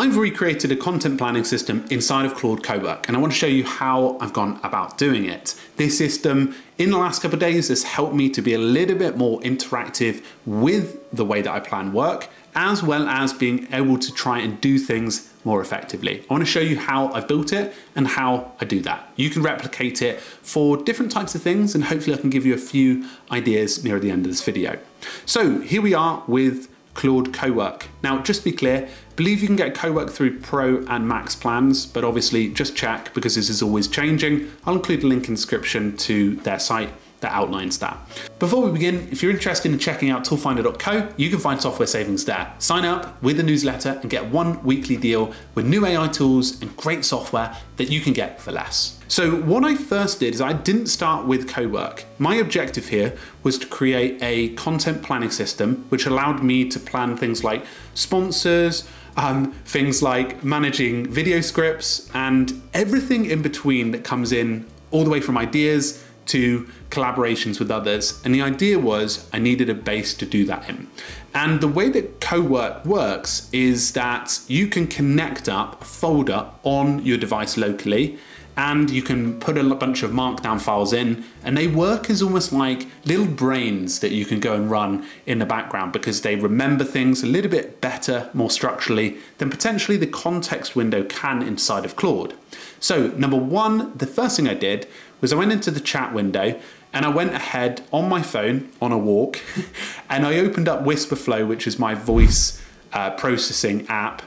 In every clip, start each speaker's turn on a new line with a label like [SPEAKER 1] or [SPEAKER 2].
[SPEAKER 1] I've recreated a content planning system inside of Claude Cowork, and I want to show you how I've gone about doing it. This system in the last couple of days has helped me to be a little bit more interactive with the way that I plan work, as well as being able to try and do things more effectively. I want to show you how I've built it and how I do that. You can replicate it for different types of things, and hopefully I can give you a few ideas near the end of this video. So here we are with Claude Cowork. Now, just to be clear, I believe you can get Cowork through Pro and Max plans, but obviously just check because this is always changing. I'll include a link in the description to their site that outlines that. Before we begin, if you're interested in checking out toolfinder.co, you can find software savings there. Sign up with the newsletter and get one weekly deal with new AI tools and great software that you can get for less. So what I first did is I didn't start with Cowork. My objective here was to create a content planning system which allowed me to plan things like sponsors, things like managing video scripts, and everything in between that comes in, all the way from ideas to collaborations with others. And the idea was I needed a base to do that in. And the way that Cowork works is that you can connect up a folder on your device locally, and you can put a bunch of markdown files in, and they work as almost like little brains that you can go and run in the background because they remember things a little bit better, more structurally than potentially the context window can inside of Claude. So number one, the first thing I did was I went into the chat window and I went ahead on my phone on a walk and I opened up Whisperflow, which is my voice processing app.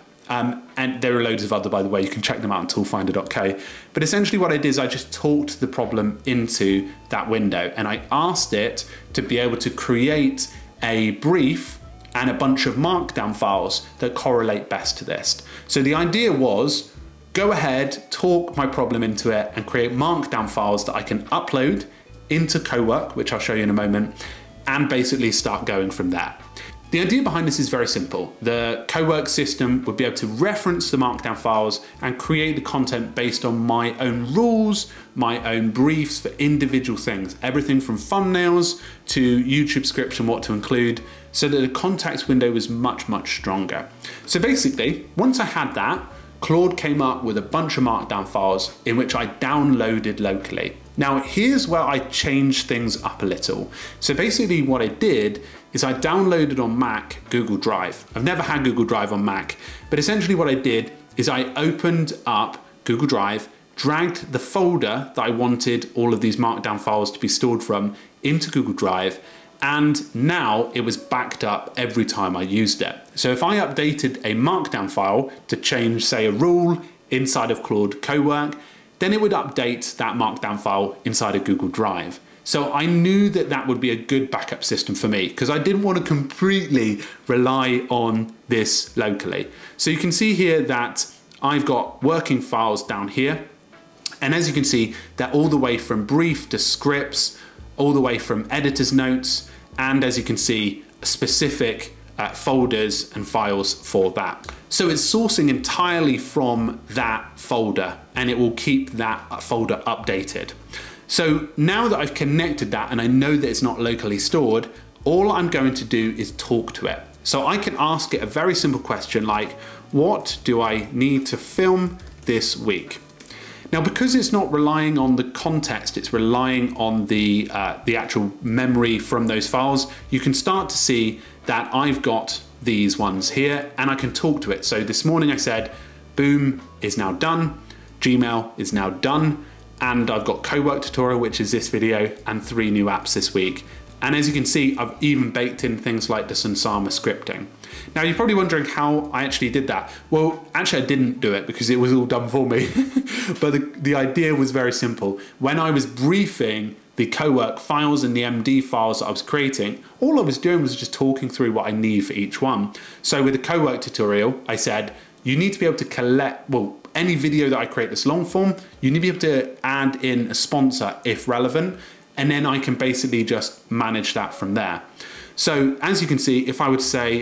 [SPEAKER 1] And there are loads of other, by the way, you can check them out on toolfinder.co. But essentially what I did is I just talked the problem into that window and I asked it to be able to create a brief and a bunch of markdown files that correlate best to this. So the idea was, go ahead, talk my problem into it and create markdown files that I can upload into Cowork, which I'll show you in a moment, and basically start going from there. The idea behind this is very simple. The Cowork system would be able to reference the markdown files and create the content based on my own rules, my own briefs for individual things, everything from thumbnails to YouTube scripts and what to include, so that the context window was much, much stronger. So basically, once I had that, Claude came up with a bunch of markdown files in which I downloaded locally. Now here's where I changed things up a little. So basically what I did is I downloaded on Mac Google Drive. I've never had Google Drive on Mac, but essentially what I did is I opened up Google Drive, dragged the folder that I wanted all of these markdown files to be stored from into Google Drive, and now it was backed up every time I used it. So if I updated a markdown file to change, say, a rule inside of Claude Cowork, then it would update that markdown file inside of Google Drive. So I knew that that would be a good backup system for me because I didn't want to completely rely on this locally. So you can see here that I've got working files down here. And as you can see, they're all the way from brief to scripts, all the way from editor's notes, and as you can see, specific folders and files for that. So it's sourcing entirely from that folder and it will keep that folder updated. So now that I've connected that and I know that it's not locally stored, all I'm going to do is talk to it. So I can ask it a very simple question like, what do I need to film this week? Now, because it's not relying on the context, it's relying on the actual memory from those files, you can start to see that I've got these ones here and I can talk to it. So this morning I said, Boom is now done, Gmail is now done, and I've got Cowork tutorial, which is this video, and 3 new apps this week. And as you can see, I've even baked in things like the Sunsama scripting. Now you're probably wondering how I actually did that. Well, actually I didn't do it because it was all done for me. But the idea was very simple. When I was briefing the Cowork files and the MD files that I was creating, all I was doing was just talking through what I need for each one. So with the Cowork tutorial, I said, you need to be able to collect, well, any video that I create that's long form, you need to be able to add in a sponsor if relevant, and then I can basically just manage that from there. So as you can see, if I would say,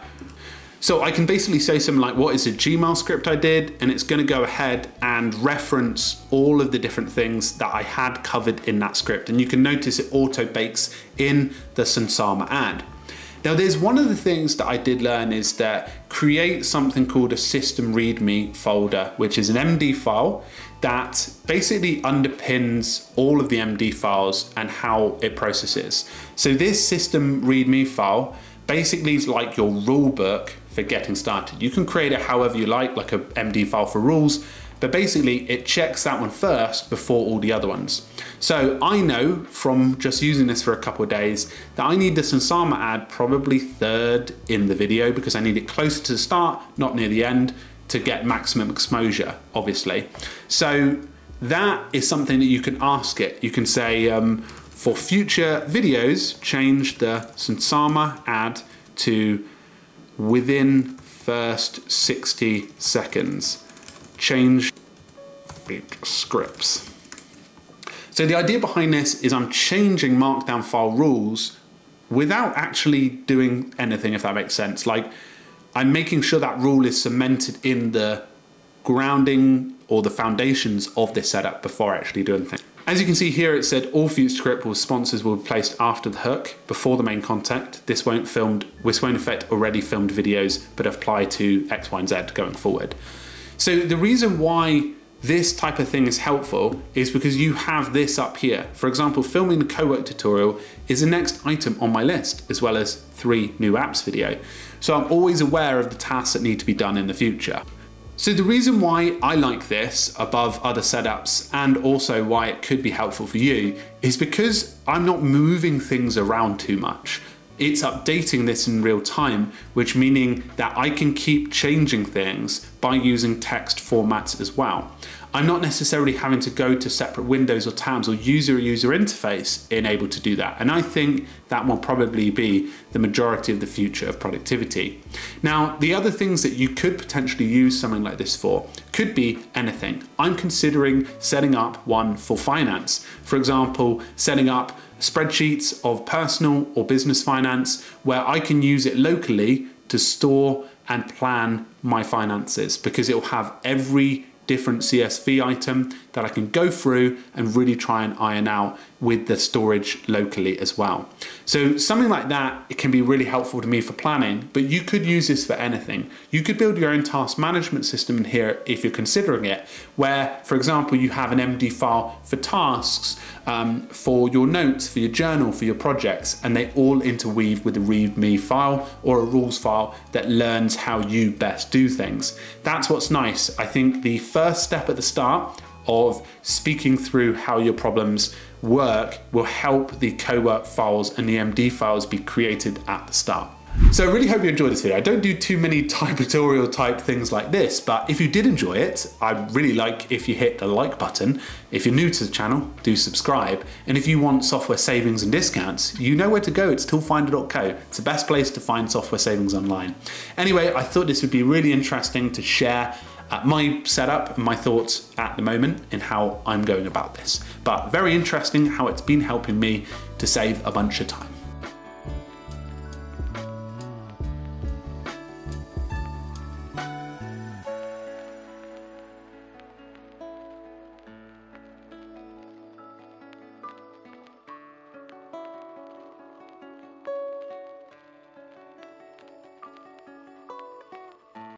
[SPEAKER 1] so I can basically say something like, what is a Gmail script I did? And it's gonna go ahead and reference all of the different things that I had covered in that script. And you can notice it auto bakes in the Sunsama ad. Now, there's one of the things that I did learn is that create something called a system readme folder, which is an MD file that basically underpins all of the MD files and how it processes. So this system readme file basically is like your rule book for getting started. You can create it however you like a MD file for rules, but basically it checks that one first before all the other ones. So I know from just using this for a couple of days that I need the Sunsama ad probably third in the video because I need it closer to the start, not near the end, to get maximum exposure, obviously. So that is something that you can ask it. You can say, for future videos, change the Sunsama ad to within first 60 seconds. Change scripts. So the idea behind this is I'm changing Markdown file rules without actually doing anything, if that makes sense. Like, I'm making sure that rule is cemented in the grounding or the foundations of this setup before actually doing things. As you can see here, it said all future script responses will be placed after the hook, before the main content. This won't affect already filmed videos, but apply to X, Y, and Z going forward. So the reason why this type of thing is helpful is because you have this up here. For example, filming the co-work tutorial is the next item on my list, as well as 3 new apps video. So I'm always aware of the tasks that need to be done in the future. So the reason why I like this above other setups, and also why it could be helpful for you, is because I'm not moving things around too much. It's updating this in real time, which meaning that I can keep changing things by using text formats as well. I'm not necessarily having to go to separate windows or tabs or use a user interface in able to do that. And I think that will probably be the majority of the future of productivity. Now, the other things that you could potentially use something like this for could be anything. I'm considering setting up one for finance. For example, setting up spreadsheets of personal or business finance where I can use it locally to store and plan my finances, because it will have every different CSV item that I can go through and really try and iron out with the storage locally as well. So something like that, it can be really helpful to me for planning, but you could use this for anything. You could build your own task management system in here if you're considering it, where, for example, you have an MD file for tasks, for your notes, for your journal, for your projects, and they all interweave with a README file or a rules file that learns how you best do things. That's what's nice. I think the first step at the start of speaking through how your problems work will help the co-work files and the MD files be created at the start. So I really hope you enjoyed this video. I don't do too many tutorial type things like this, but if you did enjoy it, I'd really like if you hit the like button. If you're new to the channel, do subscribe. And if you want software savings and discounts, you know where to go. It's toolfinder.co. It's the best place to find software savings online. Anyway, I thought this would be really interesting to share my setup and my thoughts at the moment and how I'm going about this. But very interesting how it's been helping me to save a bunch of time.